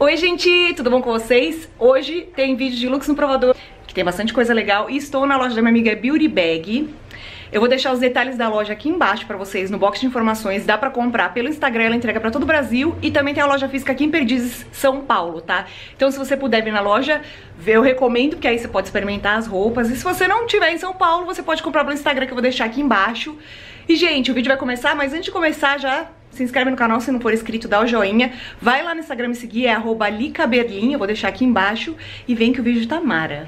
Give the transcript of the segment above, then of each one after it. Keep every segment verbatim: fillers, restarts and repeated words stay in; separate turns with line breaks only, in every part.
Oi gente, tudo bom com vocês? Hoje tem vídeo de looks no provador, que tem bastante coisa legal, e estou na loja da minha amiga Beauty Bag. Eu vou deixar os detalhes da loja aqui embaixo pra vocês no box de informações. Dá pra comprar pelo Instagram, ela entrega pra todo o Brasil. E também tem a loja física aqui em Perdizes, São Paulo, tá? Então se você puder vir na loja, eu recomendo, porque aí você pode experimentar as roupas. E se você não estiver em São Paulo, você pode comprar pelo Instagram, que eu vou deixar aqui embaixo. E gente, o vídeo vai começar, mas antes de começar já... se inscreve no canal se não for inscrito, dá o joinha. Vai lá no Instagram me seguir, é arroba licaberlin, eu vou deixar aqui embaixo. E vem que o vídeo tá mara.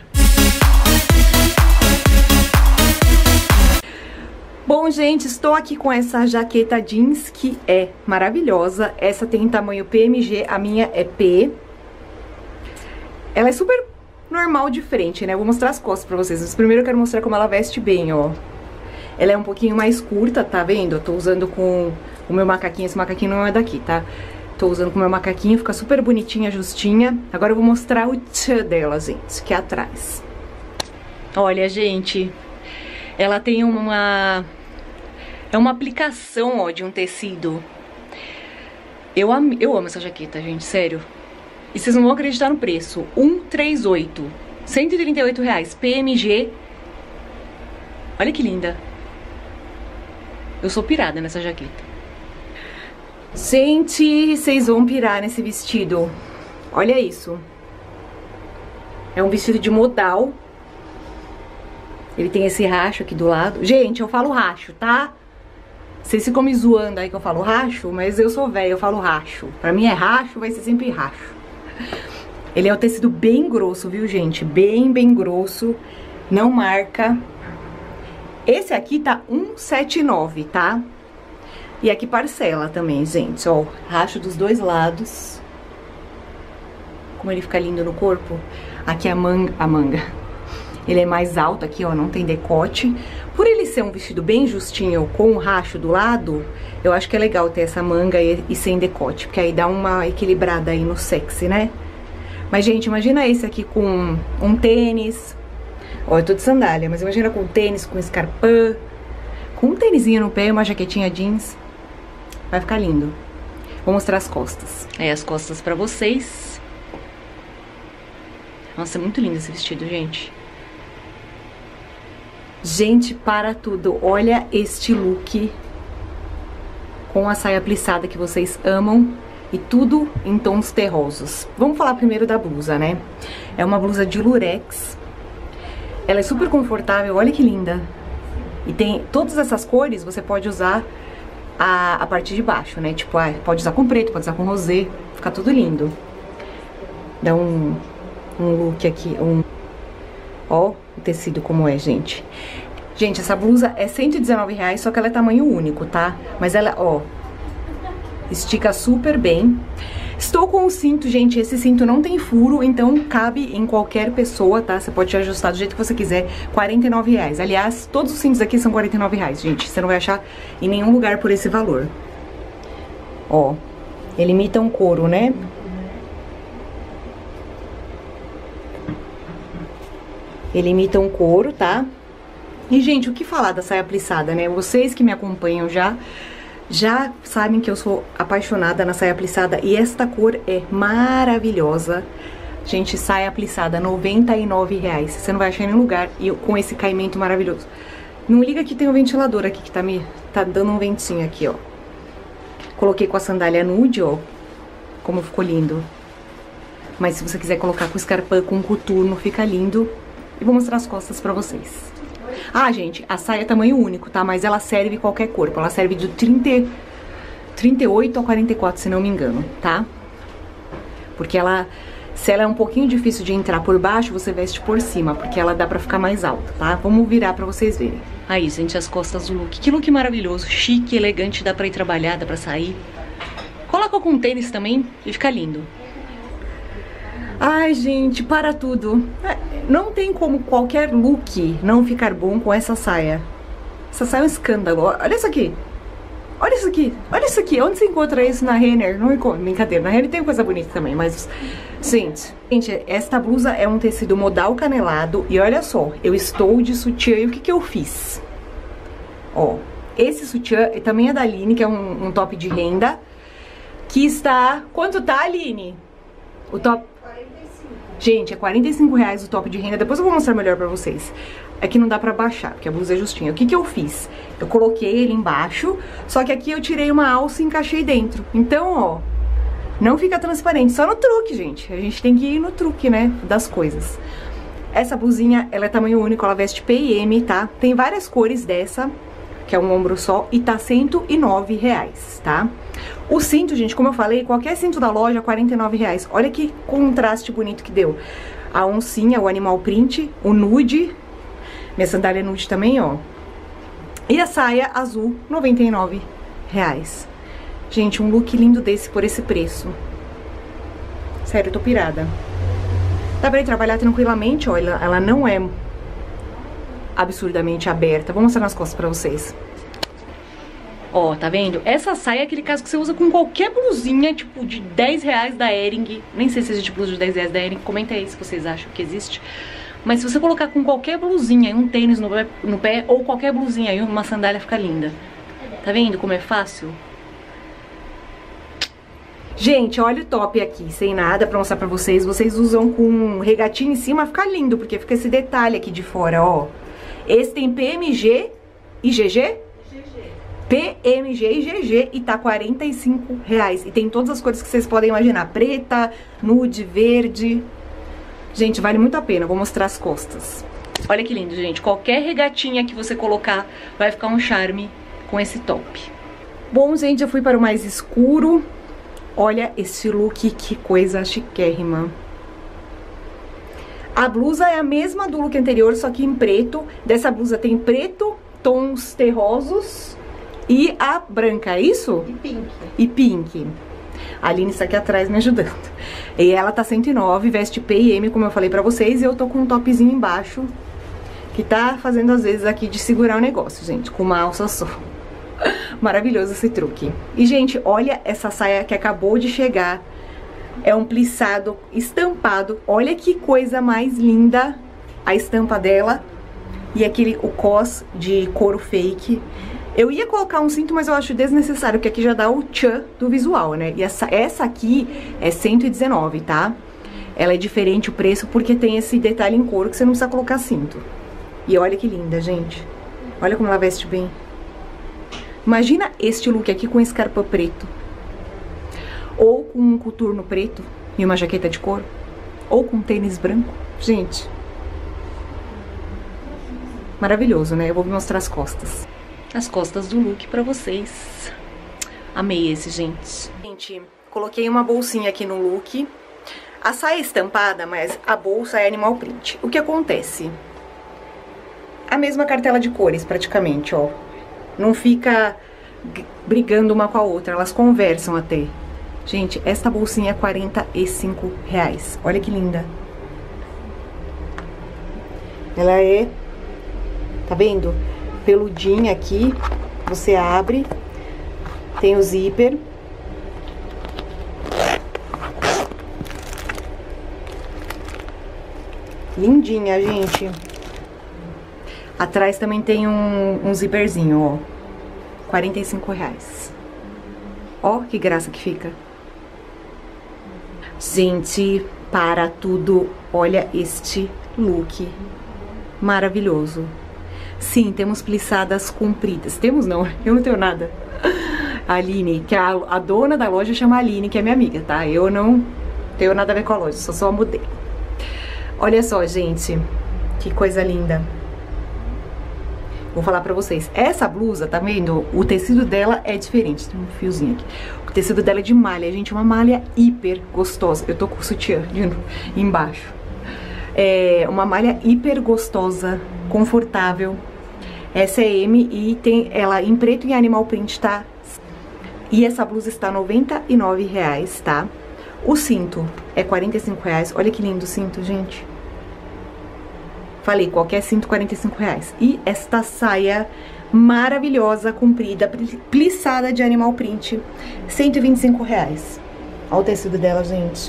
Bom, gente, estou aqui com essa jaqueta jeans que é maravilhosa. Essa tem tamanho P M G, a minha é P. Ela é super normal de frente, né? Eu vou mostrar as costas pra vocês. Mas primeiro eu quero mostrar como ela veste bem, ó. Ela é um pouquinho mais curta, tá vendo? Eu tô usando com o meu macaquinho. Esse macaquinho não é daqui, tá? Tô usando com o meu macaquinho, fica super bonitinha, justinha. Agora eu vou mostrar o tchan dela, gente, que é atrás. Olha, gente, ela tem uma... é uma aplicação, ó, de um tecido. Eu, am... eu amo essa jaqueta, gente, sério. E vocês não vão acreditar no preço. cento e trinta e oito, cento e trinta e oito reais, P M G. Olha que linda. Eu sou pirada nessa jaqueta. Gente, vocês vão pirar nesse vestido. Olha isso. É um vestido de modal. Ele tem esse racho aqui do lado. Gente, eu falo racho, tá? Vocês ficam me zoando aí que eu falo racho, mas eu sou velha, eu falo racho. Pra mim é racho, vai ser sempre racho. Ele é um tecido bem grosso, viu, gente? Bem, bem grosso. Não marca. Esse aqui tá cento e setenta e nove, tá? E aqui parcela também, gente, ó. Racho dos dois lados. Como ele fica lindo no corpo. Aqui a manga, a manga. Ele é mais alto aqui, ó, não tem decote. Por ele ser um vestido bem justinho com o racho do lado, eu acho que é legal ter essa manga e, e sem decote. Porque aí dá uma equilibrada aí no sexy, né? Mas, gente, imagina esse aqui com um tênis... Ó, eu tô de sandália, mas imagina com tênis, com escarpã, com um tênisinho no pé, uma jaquetinha jeans. Vai ficar lindo. Vou mostrar as costas. Aí as costas pra vocês. Nossa, é muito lindo esse vestido, gente. Gente, para tudo. Olha este look com a saia plissada que vocês amam. E tudo em tons terrosos. Vamos falar primeiro da blusa, né? É uma blusa de lurex. Ela é super confortável, olha que linda. E tem todas essas cores, você pode usar a, a parte de baixo, né? Tipo, ah, pode usar com preto, pode usar com rosé, fica tudo lindo. Dá um, um look aqui, um... Ó, o tecido como é, gente. Gente, essa blusa é cento e dezenove reais, só que ela é tamanho único, tá? Mas ela, ó, estica super bem. Estou com o cinto, gente, esse cinto não tem furo, então cabe em qualquer pessoa, tá? Você pode ajustar do jeito que você quiser, quarenta e nove reais. Aliás, todos os cintos aqui são quarenta e nove reais, gente. Você não vai achar em nenhum lugar por esse valor. Ó, ele imita um couro, né? Ele imita um couro, tá? E, gente, o que falar da saia plissada, né? Vocês que me acompanham já... já sabem que eu sou apaixonada na saia plissada e esta cor é maravilhosa. Gente, saia plissada, noventa e nove reais. Você não vai achar em nenhum lugar e eu, com esse caimento maravilhoso. Não liga que tem um ventilador aqui que tá me tá dando um ventinho aqui, ó. Coloquei com a sandália nude, ó. Como ficou lindo. Mas se você quiser colocar com escarpã, com coturno, fica lindo. E vou mostrar as costas pra vocês. Ah, gente, a saia é tamanho único, tá? Mas ela serve qualquer corpo. Ela serve de trinta, trinta e oito a quarenta e quatro, se não me engano, tá? Porque ela... se ela é um pouquinho difícil de entrar por baixo, você veste por cima, porque ela dá pra ficar mais alta, tá? Vamos virar pra vocês verem. Aí, gente, as costas do look. Que look maravilhoso, chique, elegante, dá pra ir trabalhar, dá pra sair. Coloca com tênis também e fica lindo. Ai, gente, para tudo. Não tem como qualquer look não ficar bom com essa saia. Essa saia é um escândalo. Olha isso aqui. Olha isso aqui. Olha isso aqui. Onde você encontra isso na Renner? Não encontra. Brincadeira. Na Renner tem coisa bonita também, mas... Gente, gente, esta blusa é um tecido modal canelado. E olha só, eu estou de sutiã. E o que que eu fiz? Ó, esse sutiã também é da Aline, que é um, um top de renda. Que está... Quanto tá, Aline? O top... Gente, é quarenta e cinco reais o top de renda. Depois eu vou mostrar melhor pra vocês. É que não dá pra baixar, porque a blusa é justinha. O que que eu fiz? Eu coloquei ele embaixo, só que aqui eu tirei uma alça e encaixei dentro. Então, ó, não fica transparente. Só no truque, gente. A gente tem que ir no truque, né, das coisas. Essa blusinha, ela é tamanho único, ela veste P e M, tá? Tem várias cores dessa, que é um ombro só, e tá cento e nove reais, tá? O cinto, gente, como eu falei, qualquer cinto da loja, quarenta e nove reais. Olha que contraste bonito que deu. A oncinha, o animal print, o nude, minha sandália nude também, ó. E a saia azul, noventa e nove reais. Gente, um look lindo desse por esse preço. Sério, eu tô pirada. Dá pra ir trabalhar tranquilamente, ó, ela, ela não é absurdamente aberta. Vou mostrar nas costas pra vocês. Ó, tá vendo? Essa saia é aquele caso que você usa com qualquer blusinha, tipo, de dez reais da Hering. Nem sei se existe blusa de dez reais da Hering. Comenta aí se vocês acham que existe. Mas se você colocar com qualquer blusinha e um tênis no pé, no pé, ou qualquer blusinha e uma sandália, fica linda. Tá vendo como é fácil? Gente, olha o top aqui, sem nada pra mostrar pra vocês. Vocês usam com um regatinho em cima, fica lindo, porque fica esse detalhe aqui de fora, ó. Esse tem P M G e G G? G G. P M G e G G e tá quarenta e cinco reais. E tem todas as cores que vocês podem imaginar. Preta, nude, verde. Gente, vale muito a pena. Vou mostrar as costas. Olha que lindo, gente. Qualquer regatinha que você colocar vai ficar um charme com esse top. Bom, gente, eu fui para o mais escuro. Olha esse look, que coisa chiquérrima. A blusa é a mesma do look anterior, só que em preto. Dessa blusa tem preto, tons terrosos e a branca, é isso?
E pink.
E pink. A Aline está aqui atrás me ajudando. E ela tá cento e nove, veste P e M, como eu falei pra vocês. E eu tô com um topzinho embaixo, que tá fazendo às vezes aqui de segurar o negócio, gente, com uma alça só. Maravilhoso esse truque. E, gente, olha essa saia que acabou de chegar. É um plissado estampado. Olha que coisa mais linda a estampa dela. E aquele, o cos de couro fake. Eu ia colocar um cinto, mas eu acho desnecessário, porque aqui já dá o tchan do visual, né? E essa, essa aqui é cento e dezenove, tá? Ela é diferente o preço porque tem esse detalhe em couro que você não precisa colocar cinto. E olha que linda, gente. Olha como ela veste bem. Imagina este look aqui com escarpa preto. Ou com um coturno preto e uma jaqueta de couro. Ou com tênis branco. Gente, maravilhoso, né? Eu vou mostrar as costas. As costas do look pra vocês. Amei esse, gente. Gente, coloquei uma bolsinha aqui no look. A saia é estampada, mas a bolsa é animal print. O que acontece? A mesma cartela de cores, praticamente, ó. Não fica brigando uma com a outra, elas conversam até. Gente, esta bolsinha é quarenta e cinco reais. Olha que linda. Ela é, tá vendo? Peludinha aqui. Você abre. Tem o zíper. Lindinha, gente. Atrás também tem um, um zíperzinho, ó. quarenta e cinco reais. Ó, que graça que fica. Gente, para tudo, olha este look maravilhoso. Sim, temos plissadas compridas. Temos não, eu não tenho nada. A Aline, que é a, a dona da loja, chama Aline, que é minha amiga, tá? Eu não tenho nada a ver com a loja, só sou a modelo. Olha só, gente, que coisa linda. Vou falar pra vocês, essa blusa, tá vendo? O tecido dela é diferente, tem um fiozinho aqui. O tecido dela é de malha, gente, uma malha hiper gostosa. Eu tô com o sutiã de novo, embaixo. É uma malha hiper gostosa, confortável. Essa é M e tem ela em preto e animal print, tá? E essa blusa está noventa e nove reais, tá? O cinto é quarenta e cinco reais. Olha que lindo o cinto, gente. Falei, qualquer cinto, quarenta e cinco reais. E esta saia maravilhosa, comprida, plissada de animal print, cento e vinte e cinco reais. Olha o tecido dela, gente.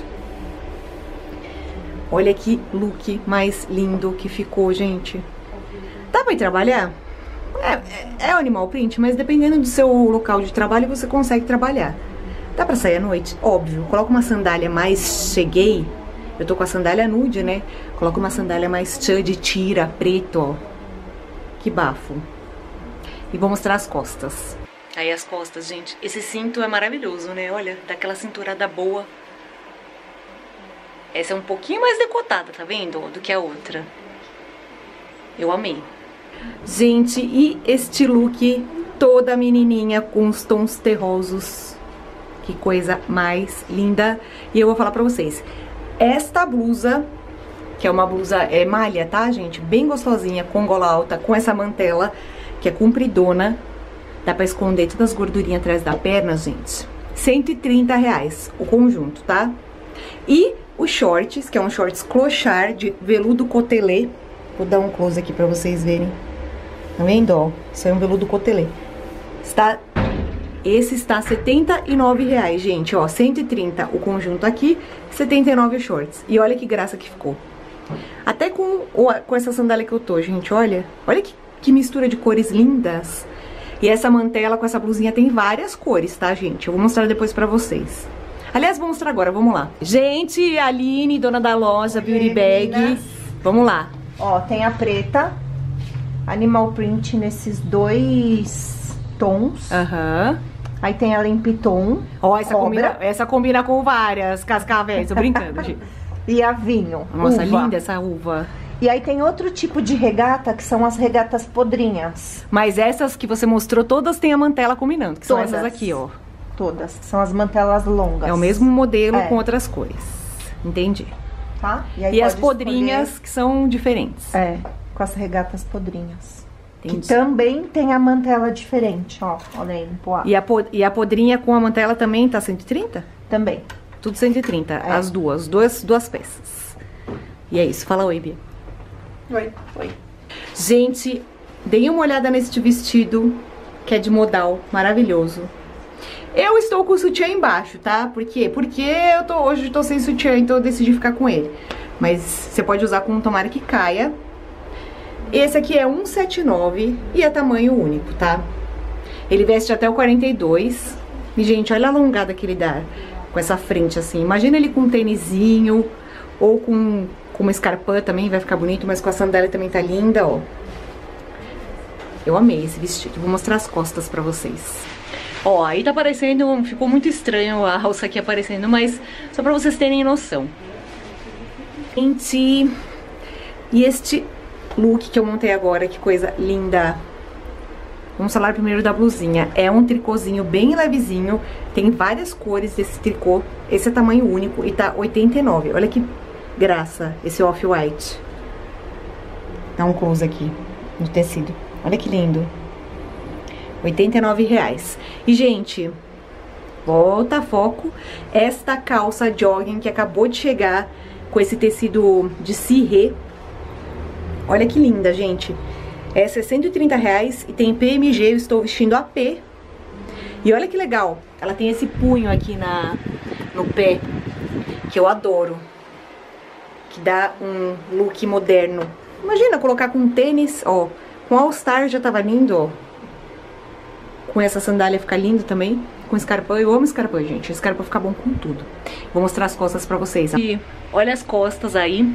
Olha que look mais lindo que ficou, gente. Dá pra ir trabalhar? É, é, é animal print, mas dependendo do seu local de trabalho, você consegue trabalhar. Dá pra sair à noite? Óbvio. Coloca uma sandália mais cheguei. Eu tô com a sandália nude, né? Coloca uma sandália mais tchan de tira, preto, ó. Que bafo. E vou mostrar as costas. Aí as costas, gente. Esse cinto é maravilhoso, né? Olha, dá aquela cinturada boa. Essa é um pouquinho mais decotada, tá vendo? Do que a outra. Eu amei. Gente, e este look toda menininha com os tons terrosos. Que coisa mais linda. E eu vou falar pra vocês. Esta blusa, que é uma blusa é malha, tá, gente? Bem gostosinha, com gola alta, com essa mantela, que é compridona. Dá pra esconder todas as gordurinhas atrás da perna, gente. cento e trinta reais o conjunto, tá? E os shorts, que é um shorts clochard de veludo cotelê. Vou dar um close aqui pra vocês verem. Tá vendo, ó? Isso é um veludo cotelê. Está... Esse está setenta e nove reais, gente, ó. cento e trinta o conjunto aqui, setenta e nove os shorts. E olha que graça que ficou. Até com, com essa sandália que eu tô, gente, olha. Olha que, que mistura de cores lindas. E essa mantela com essa blusinha tem várias cores, tá, gente? Eu vou mostrar depois pra vocês. Aliás, vou mostrar agora, vamos lá. Gente, a Aline, dona da loja, Beauty Bag. Vamos lá.
Ó, tem a preta, animal print nesses dois tons.
Aham. Uhum.
Aí tem a limpiton.
Ó, essa combina, essa combina com várias cascavéis, tô brincando, gente.
E a vinho.
Nossa,
uva.
Linda essa uva.
E aí tem outro tipo de regata, que são as regatas podrinhas.
Mas essas que você mostrou, todas têm a mantela combinando, que
todas.
são essas aqui, ó.
Todas, são as mantelas longas.
É o mesmo modelo
é.
com outras cores. Entendi.
Tá?
E, aí e as podrinhas escolher... que são diferentes.
É, com as regatas podrinhas.
Entendi.
Que também tem a mantela diferente, ó. Olha aí, no poá.
E a, e a podrinha com a mantela também tá cento e trinta?
Também.
Tudo cento e trinta, é. As duas, duas, duas peças. E é isso, fala oi, Bia.
Oi. Oi.
Gente, deem uma olhada nesse vestido, que é de modal, maravilhoso. Eu estou com o sutiã embaixo, tá? Por quê? Porque eu tô, hoje eu tô sem sutiã, então eu decidi ficar com ele. Mas você pode usar com um tomara que caia. Esse aqui é um setenta e nove e é tamanho único, tá? Ele veste até o quarenta e dois. E, gente, olha a alongada que ele dá com essa frente, assim. Imagina ele com um tênisinho ou com, com uma escarpã também, vai ficar bonito. Mas com a sandália também tá linda, ó. Eu amei esse vestido. Vou mostrar as costas pra vocês. Ó, aí tá aparecendo, ficou muito estranho a alça aqui aparecendo, mas só pra vocês terem noção. Gente, e este look que eu montei agora, que coisa linda. Vamos falar primeiro da blusinha. É um tricôzinho bem levezinho, tem várias cores desse tricô. Esse é tamanho único e tá oitenta e nove. Olha que graça esse off-white. Dá um close aqui no tecido. Olha que lindo. oitenta e nove reais. E, gente, volta a foco. Esta calça jogging que acabou de chegar com esse tecido de cirrê. Olha que linda, gente. Essa é cento e trinta reais e tem P M G, eu estou vestindo a P. E olha que legal, ela tem esse punho aqui na, no pé, que eu adoro. Que dá um look moderno. Imagina colocar com tênis, ó. Com All Star já tava lindo, ó. Com essa sandália fica lindo também. Com escarpão, eu amo escarpão, gente. Escarpão fica bom com tudo. Vou mostrar as costas pra vocês. E olha as costas aí.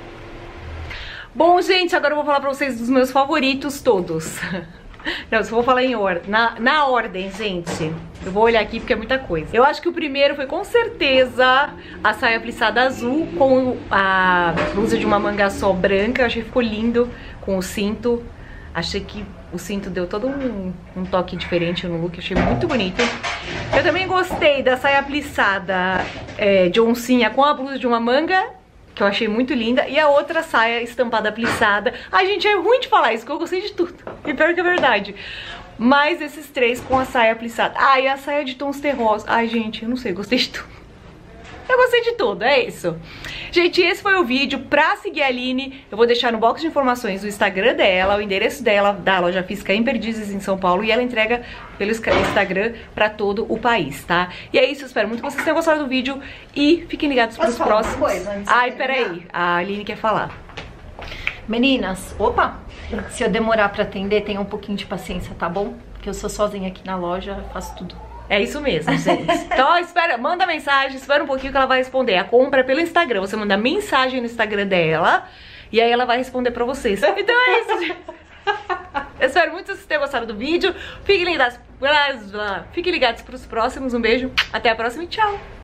Bom, gente, agora eu vou falar pra vocês dos meus favoritos todos. Não, só vou falar em ordem. Na, na ordem, gente. Eu vou olhar aqui porque é muita coisa. Eu acho que o primeiro foi com certeza a saia plissada azul com a blusa de uma manga só branca. Eu achei que ficou lindo com o cinto. Achei que o cinto deu todo um, um toque diferente no look, achei muito bonito. Eu também gostei da saia plissada é, de oncinha com a blusa de uma manga, que eu achei muito linda. E a outra saia estampada plissada. Ai, gente, é ruim de falar isso, porque eu gostei de tudo. E pior que é verdade. Mas esses três com a saia plissada. Ah, e a saia de tons terrosos. Ai, gente, eu não sei, gostei de tudo. Eu gostei de tudo, é isso. Gente, esse foi o vídeo. Pra seguir a Aline, eu vou deixar no box de informações o Instagram dela, o endereço dela, da loja física em Perdizes, em São Paulo. E ela entrega pelo Instagram pra todo o país, tá? E é isso, eu espero muito que vocês tenham gostado do vídeo. E fiquem ligados pros próximos. Coisa, Ai, peraí, a Aline quer falar.
Meninas, opa! Se eu demorar pra atender, tenha um pouquinho de paciência, tá bom? Porque eu sou sozinha aqui na loja, faço tudo.
É isso mesmo, gente. Então, espera, manda mensagem, espera um pouquinho que ela vai responder. A compra é pelo Instagram. Você manda mensagem no Instagram dela e aí ela vai responder pra vocês. Então é isso, gente. Eu espero muito que vocês tenham gostado do vídeo. Fiquem ligados, fiquem ligados pros próximos. Um beijo, até a próxima e tchau.